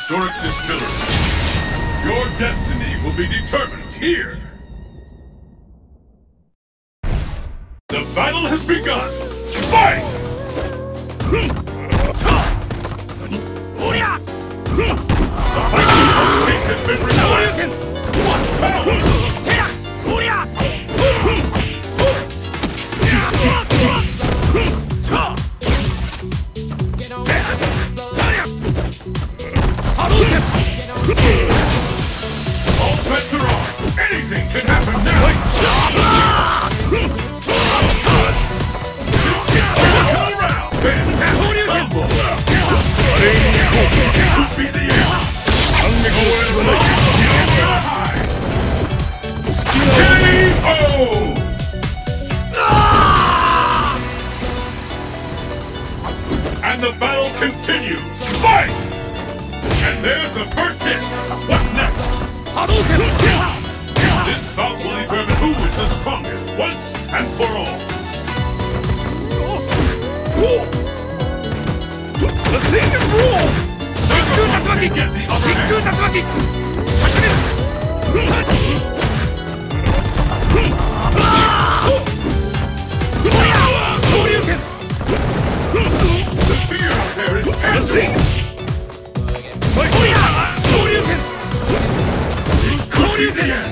historic distillery. Your destiny will be determined here. The battle has begun. Fight! The fighting technique has been resolved. What power! All bets are on. Anything can happen now. All around. Fantastic combo. It could be the end. K.O. And the battle continues. Fight! And there's the first hit. What's next? This bout will determine who is the strongest once and for all. The second rule! Get the upper hand. The fear out there is endless. Could be the end.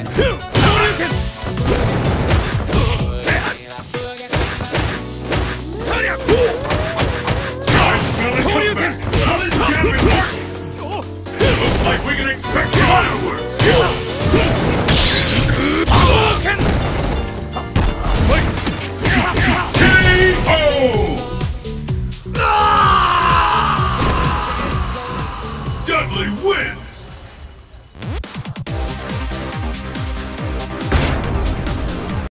I smell it coming back. How this gap is working. Looks like we can expect